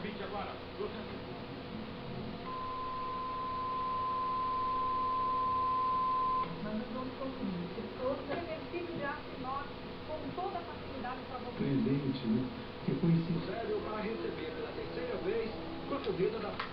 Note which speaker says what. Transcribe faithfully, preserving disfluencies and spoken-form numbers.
Speaker 1: vinte agora.
Speaker 2: Mas nós vamos conseguir. Pessoas reversível de aço inox com toda a facilidade para você.
Speaker 3: Presente, né? Reconhecido.
Speaker 1: Sério para receber pela terceira vez com a corrida da